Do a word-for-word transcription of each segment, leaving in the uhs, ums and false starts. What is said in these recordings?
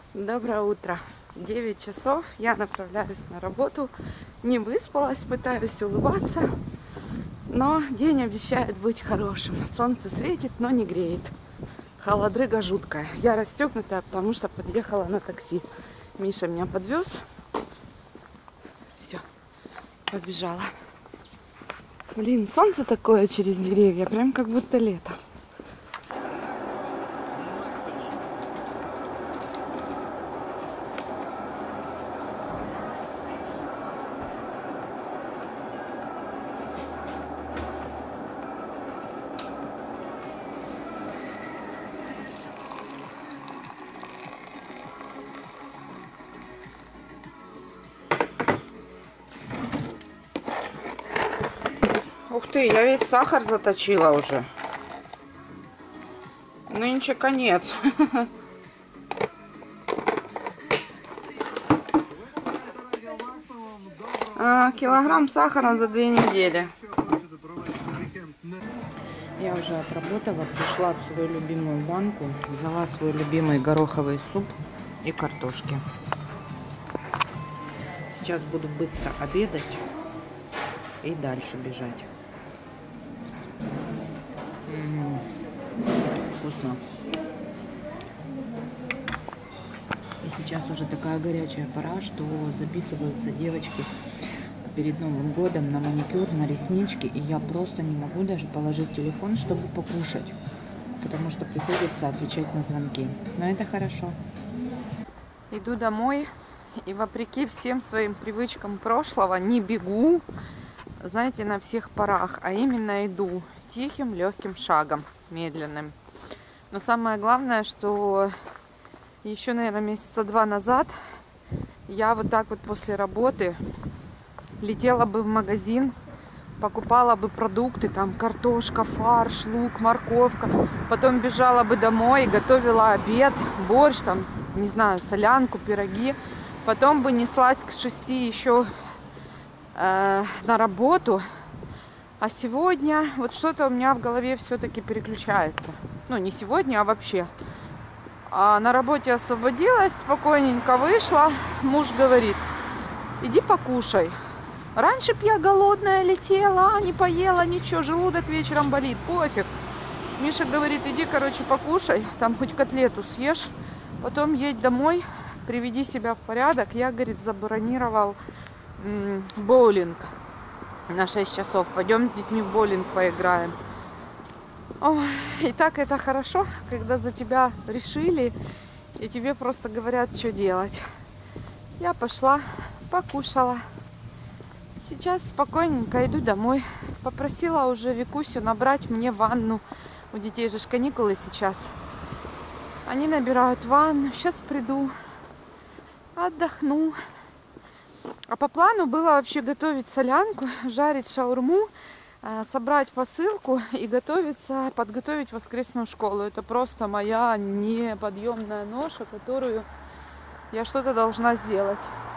Доброе утро. девять часов. Я направляюсь на работу. Не выспалась, пытаюсь улыбаться. Но день обещает быть хорошим. Солнце светит, но не греет. Холодрыга жуткая. Я расстегнутая, потому что подъехала на такси. Миша меня подвез. Все, побежала. Блин, солнце такое через деревья, прям как будто лето. Ух ты, я весь сахар заточила уже. Нынче конец. А, килограмм сахара за две недели. Я уже отработала, пришла в свою любимую банку, взяла свой любимый гороховый суп и картошки. Сейчас буду быстро обедать и дальше бежать. М-м-м, вкусно. И сейчас уже такая горячая пора, что записываются девочки перед Новым годом на маникюр, на реснички. И я просто не могу даже положить телефон, чтобы покушать. Потому что приходится отвечать на звонки. Но это хорошо. Иду домой. И вопреки всем своим привычкам прошлого не бегу, знаете, на всех парах. А именно иду тихим, легким шагом, медленным. Но самое главное, что еще, наверное, месяца два назад я вот так вот после работы летела бы в магазин, покупала бы продукты, там картошка, фарш, лук, морковка. Потом бежала бы домой, готовила обед, борщ, там, не знаю, солянку, пироги. Потом бы неслась к шести еще э, на работу. А сегодня вот что-то у меня в голове все-таки переключается. Ну, не сегодня, а вообще. А на работе освободилась, спокойненько вышла. Муж говорит: иди покушай. Раньше б я голодная летела, не поела ничего, желудок вечером болит, пофиг. Миша говорит: иди, короче, покушай, там хоть котлету съешь, потом едь домой, приведи себя в порядок. Я, говорит, забронировал м- боулинг на шесть часов. Пойдем с детьми в боулинг поиграем. Ой, и так это хорошо, когда за тебя решили, и тебе просто говорят, что делать. Я пошла, покушала. Сейчас спокойненько иду домой. Попросила уже Викусю набрать мне ванну. У детей же каникулы сейчас. Они набирают ванну. Сейчас приду, отдохну. А по плану было вообще готовить солянку, жарить шаурму, собрать посылку и готовиться, подготовить воскресную школу. Это просто моя неподъемная ноша, которую я что-то должна сделать.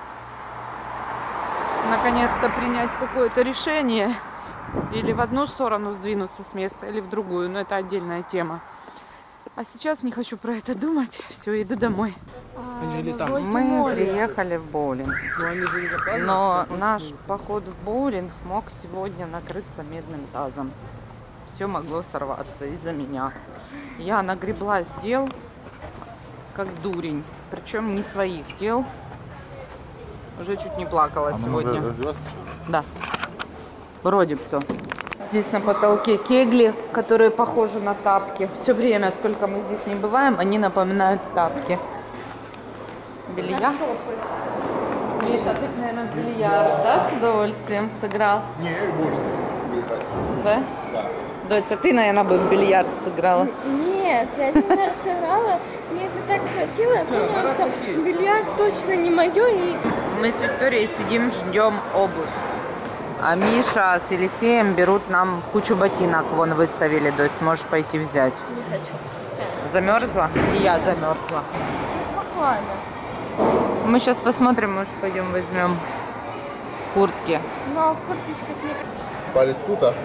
Наконец-то принять какое-то решение. Или в одну сторону сдвинуться с места, или в другую. Но это отдельная тема. А сейчас не хочу про это думать. Все, иду домой. Мы приехали в боулинг. Но наш поход в боулинг мог сегодня накрыться медным тазом. Все могло сорваться из-за меня. Я нагреблась дел, как дурень. Причем не своих дел. Уже чуть не плакала а сегодня. Да. Вроде бы то. Здесь на потолке кегли, которые похожи на тапки. Все время, сколько мы здесь не бываем, они напоминают тапки. Бильярд. Миша, ты, наверное, в бильярд, да, с удовольствием сыграл? Не, я боулинг. Да? Да. Доця, ты, наверное, бы в бильярд сыграла? Нет, я один раз сыграла, мне это так хватило, я поняла, что бильярд точно не мое. И... Мы с Викторией сидим, ждем обувь. А Миша с Елисеем берут нам кучу ботинок. Вон выставили, Дочь, сможешь пойти взять. Не хочу. Замерзла? И я замерзла. Похладно. Мы сейчас посмотрим, может, пойдем возьмем куртки. Но в курточках нет. Палец тут, а?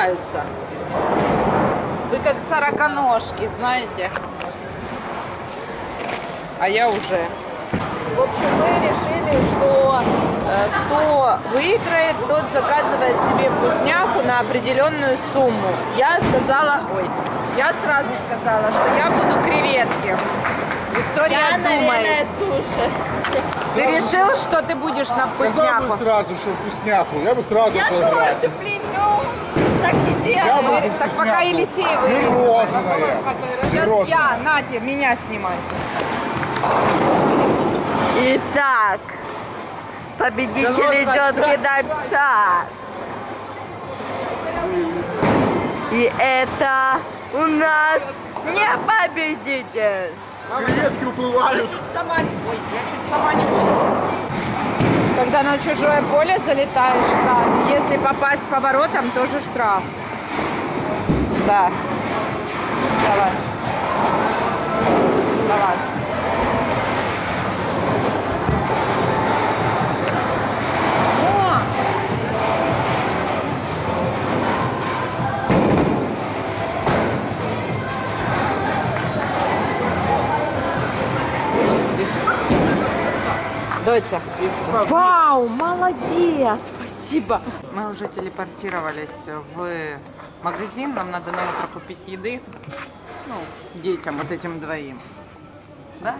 Одеваются. Вы как сороконожки, знаете. а я уже. В общем, мы решили, что э, кто выиграет, тот заказывает себе вкусняху на определенную сумму. Я сказала, ой, я сразу сказала, что я буду креветки. Виктория, Я, думай. наверное, суши. Ты решил, что ты будешь на Сказал бы вкусняху? сразу, что вкусняху. Я бы сразу Я начал играть. тоже, блин, ну, так не Я делаю. бы Так вкусняху. пока Елисей выиграет. Мороженое. Сейчас Мороженое. я, Надя, меня снимайте. Итак, победитель идет кидать шар. И это у нас не победитель. Креветки уплывают. Сама, ой, я чуть сама не буду. Когда на чужое поле залетаешь, штраф. Если попасть поворотом, тоже штраф. Да. Давай. Давай. О! Доча. Вау, молодец! Спасибо. Мы уже телепортировались в магазин. Нам надо на утро купить еды. Ну, детям, вот этим двоим. Да?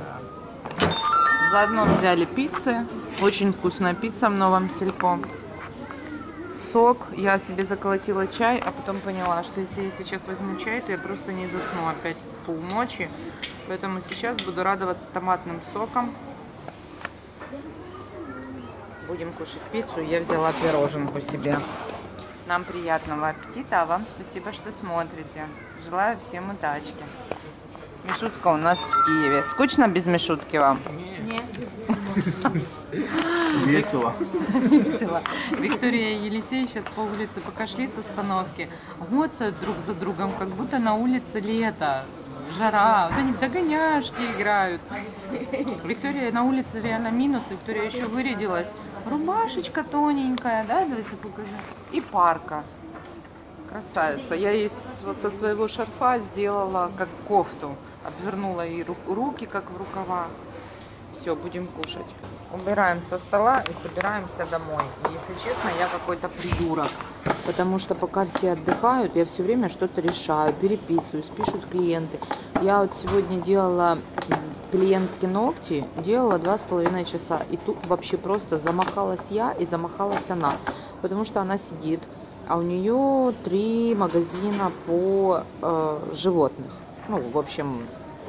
Заодно взяли пиццы. Очень вкусная пицца в новом Сельпо. Сок. Я себе заколотила чай, а потом поняла, что если я сейчас возьму чай, то я просто не засну опять полночи. Поэтому сейчас буду радоваться томатным соком. Будем кушать пиццу. Я взяла пироженку себе. Нам приятного аппетита, а вам спасибо, что смотрите. Желаю всем удачки. Мишутка у нас в Киеве. Скучно без Мишутки вам? Весело. Весело. Виктория и Елисей сейчас по улице пока шли с остановки, гоцают друг за другом, как будто на улице лето, жара. Вот они в догоняшки играют. Виктория на улице реально минус. Виктория еще вырядилась. Рубашечка тоненькая, да, давайте покажу. И парка. Красавица. Я ей с- вот со своего шарфа сделала как кофту. Обвернула ей ру- руки, как в рукава. Все, будем кушать. Убираем со стола и собираемся домой. И, если честно, я какой-то придурок. Потому что пока все отдыхают, я все время что-то решаю, переписываюсь, пишут клиенты. Я вот сегодня делала клиентки ногти, делала два с половиной часа. И тут вообще просто замахалась я и замахалась она. Потому что она сидит, а у нее три магазина по э, животных. Ну, в общем,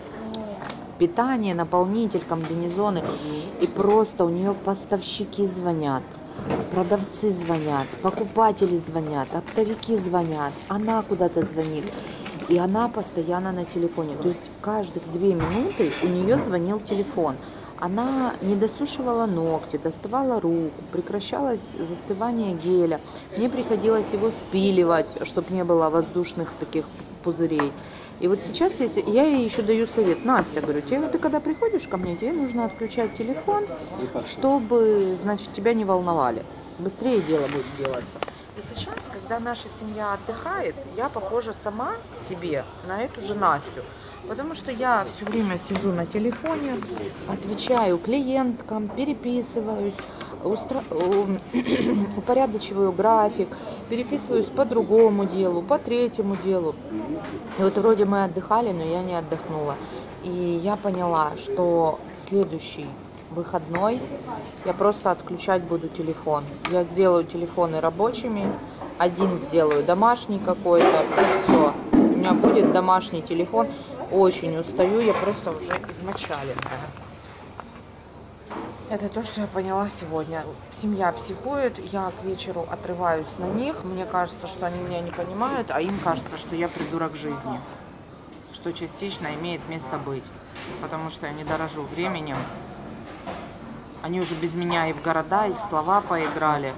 питание, наполнитель, комбинезоны. И просто у нее поставщики звонят, продавцы звонят, покупатели звонят, оптовики звонят, она куда-то звонит. И она постоянно на телефоне. То есть каждых две минуты у нее звонил телефон. Она не досушивала ногти, доставала руку, прекращалось застывание геля. Мне приходилось его спиливать, чтобы не было воздушных таких пузырей. И вот сейчас я, я ей еще даю совет. Настя, говорю, тебе, ты когда приходишь ко мне, тебе нужно отключать телефон, чтобы, значит, тебя не волновали. Быстрее дело будет делаться. И сейчас, когда наша семья отдыхает, я похожа сама себе на эту же Настю. Потому что я все время сижу на телефоне, отвечаю клиенткам, переписываюсь, устра... упорядочиваю график, переписываюсь по другому делу, по третьему делу. И вот вроде мы отдыхали, но я не отдохнула. И я поняла, что следующий выходной я просто отключать буду телефон. Я сделаю телефоны рабочими, один сделаю домашний какой-то, и все. У меня будет домашний телефон. Очень устаю, я просто уже измочаленная. Это то, что я поняла сегодня. Семья психует, я к вечеру отрываюсь на них. Мне кажется, что они меня не понимают, а им кажется, что я придурок жизни. Что частично имеет место быть. Потому что я не дорожу временем. Они уже без меня и в города, и в слова поиграли.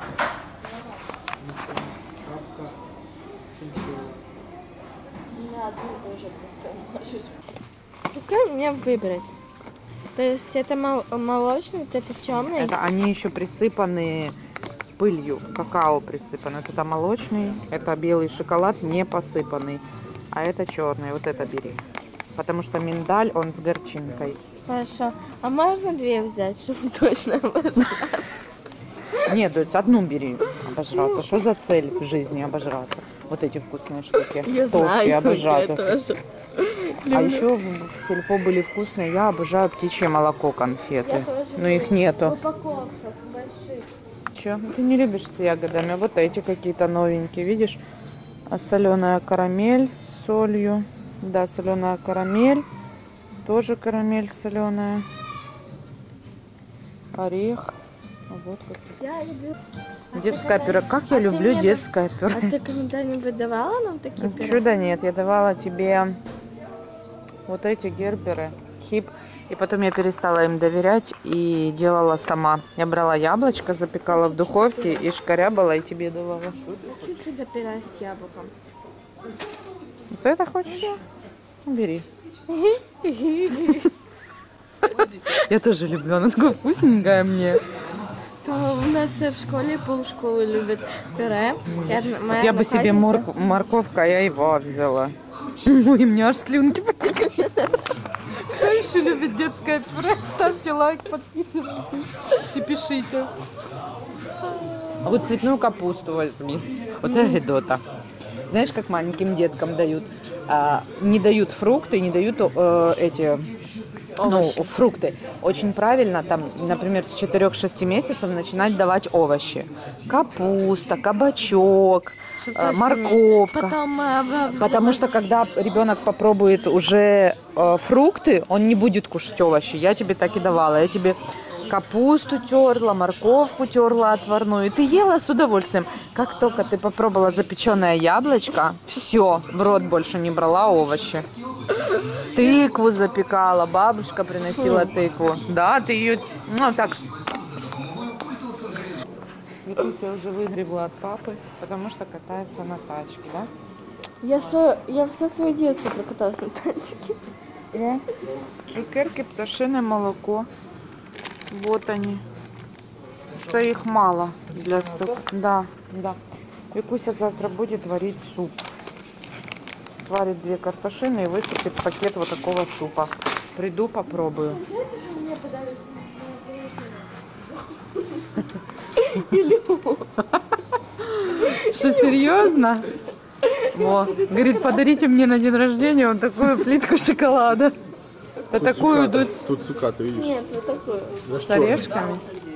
Как мне выбрать? То есть это мол- молочный, вот это темный. Это они еще присыпаны пылью, какао присыпано. Это молочный, это белый шоколад не посыпанный, а это черный. Вот это бери. потому что миндаль, он с горчинкой. Хорошо. А можно две взять, чтобы точно обожраться? Нет, дочь, одну бери обожраться. Что за цель в жизни обожраться? Вот эти вкусные штуки. Я Тоффи знаю, я обожаю. тоже. А еще в сельпо были вкусные. Я обожаю птичье молоко, конфеты. Я тоже Но их люблю. В нету. упаковках больших. Че? Ты не любишь с ягодами? Вот эти какие-то новенькие, видишь? А соленая карамель с солью. Да, соленая карамель. Тоже карамель соленая. Орех. А вот какие. Я люблю. Детское пюре. Как я А ты люблю мне детское А пюре. ты когда-нибудь давала нам такие пюре? Чудо нет. Я давала тебе вот эти герберы. Хип. И потом я перестала им доверять и делала сама. Я брала яблочко, запекала в духовке и шкарябала и тебе давала. Чуть-чуть допирай с яблоком. Ты это хочешь? Бери. Я тоже люблю. Она такая вкусненькая мне. То у нас в школе полшколы любят пюре. И одна- моя Вот я бы себе одноклассница- морк- морковку, а я его взяла. Ой, у меня аж слюнки потекли. Кто еще любит детское пюре? Ставьте лайк, подписывайтесь и пишите. А вот цветную капусту возьми. Вот это гедота. Знаешь, как маленьким деткам дают? А, не дают фрукты, не дают э, эти ну, фрукты. Очень правильно, там, например, с четырёх-шести месяцев начинать давать овощи. Капуста, кабачок, Чтоб э, точно не- морковка. Потом, э, в- в- Потому что когда ребенок попробует уже э, фрукты, он не будет кушать овощи. Я тебе так и давала. Я тебе капусту терла, морковку терла отварную. И ты ела с удовольствием. Как только ты попробовала запеченное яблочко, все, в рот больше не брала овощи. Тыкву запекала, бабушка приносила тыкву. Да, ты ее, ну так. Викуся уже выгребла от папы, потому что катается на тачке, да? Я, со- я все свое детство прокаталась на танчике. О, цукерки, пташиное молоко. Вот они. Что их мало для стук. Да, да. Викуся завтра будет варить суп. Сварит две картошины и высыпет пакет вот такого супа. Приду, попробую. Что, серьезно? Во. Говорит, подарите мне на день рождения вот такую плитку шоколада. Да такую цукаты. идут Тут цукаты, видишь? Нет, вот такую. с орешками.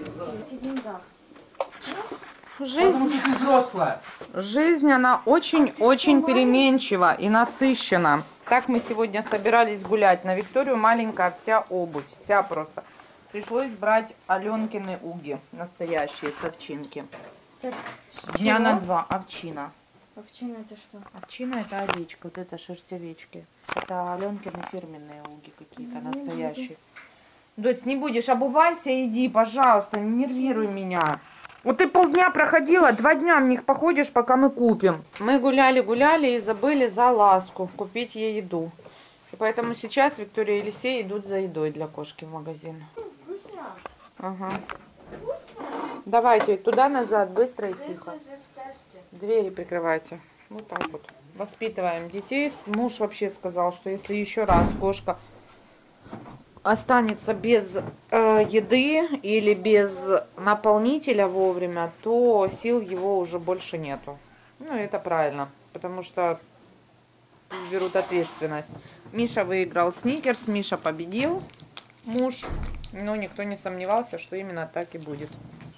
Жизнь, Взрослая. жизнь, она очень-очень переменчива и насыщена. Так мы сегодня собирались гулять. На Викторию маленькая вся обувь, вся просто. Пришлось брать Аленкины уги, настоящие с овчинки. Дня на два, овчина. Овчина это что? Овчина это овечка, вот это шерсть овечки. Это Аленкины фирменные уги какие-то, настоящие. Дочь, не будешь, обувайся, иди, пожалуйста, не нервируй меня. Вот ты полдня проходила, два дня в них походишь, пока мы купим. Мы гуляли-гуляли и забыли за ласку купить ей еду. И поэтому сейчас Виктория и Елисей идут за едой для кошки в магазин. Ага. Давайте туда-назад, быстро и тихо. Двери прикрывайте. Вот так вот. Воспитываем детей. Муж вообще сказал, что если еще раз кошка останется без э, еды или без наполнителя вовремя, то сил его уже больше нету. Ну, это правильно, потому что берут ответственность. Миша выиграл сникерс, Миша победил, муж, но никто не сомневался, что именно так и будет.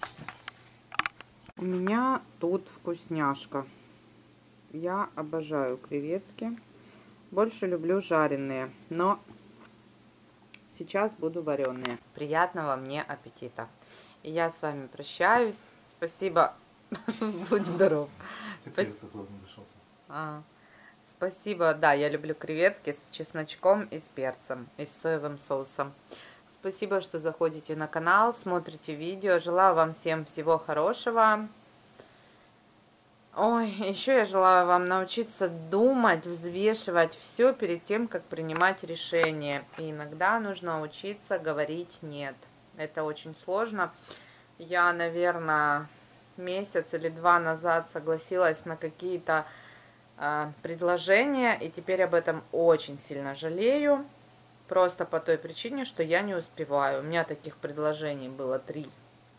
У меня тут вкусняшка. Я обожаю креветки. Больше люблю жареные, но сейчас буду вареные. Приятного мне аппетита. И я с вами прощаюсь. Спасибо. Будь здоров. А, спасибо. Да, я люблю креветки с чесночком и с перцем, и с соевым соусом. Спасибо, что заходите на канал, смотрите видео. Желаю вам всем всего хорошего. Ой, еще я желаю вам научиться думать, взвешивать все перед тем, как принимать решение. И иногда нужно учиться говорить «нет». Это очень сложно. Я, наверное, месяц или два назад согласилась на какие-то а, предложение, и теперь об этом очень сильно жалею. Просто по той причине, что я не успеваю. У меня таких предложений было три.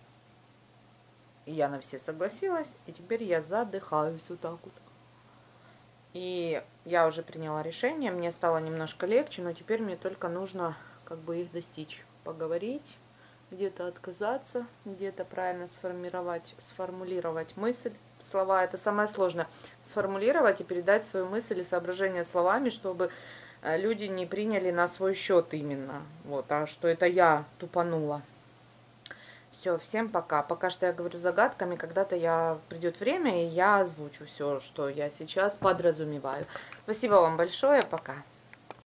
И я на все согласилась, и теперь я задыхаюсь вот так вот. И я уже приняла решение, мне стало немножко легче, но теперь мне только нужно как бы их достичь. Поговорить, где-то отказаться, где-то правильно сформировать, сформулировать мысль. Слова — это самое сложное. Сформулировать и передать свою мысль и соображение словами, чтобы люди не приняли на свой счет именно. Вот, а что это я тупанула. Все, всем пока. Пока что я говорю загадками, когда-то я придет время, и я озвучу все, что я сейчас подразумеваю. Спасибо вам большое, пока.